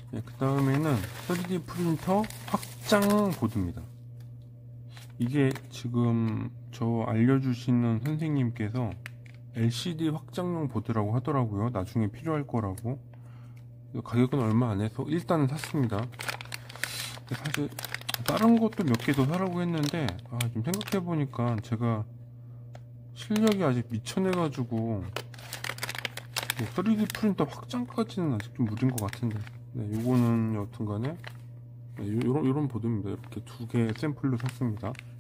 네, 그 다음에는 3D 프린터 확장 보드입니다. 이게 지금 저 알려주시는 선생님께서 LCD 확장용 보드라고 하더라고요. 나중에 필요할 거라고. 가격은 얼마 안 해서 일단은 샀습니다. 사실 다른 것도 몇 개 더 사라고 했는데 지금 생각해보니까 제가 실력이 아직 미천해가지고 3D 프린터 확장까지는 아직 좀 무리인 것 같은데, 네, 요거는 여튼간에 네, 요런 보드입니다. 이렇게 두 개 샘플로 샀습니다.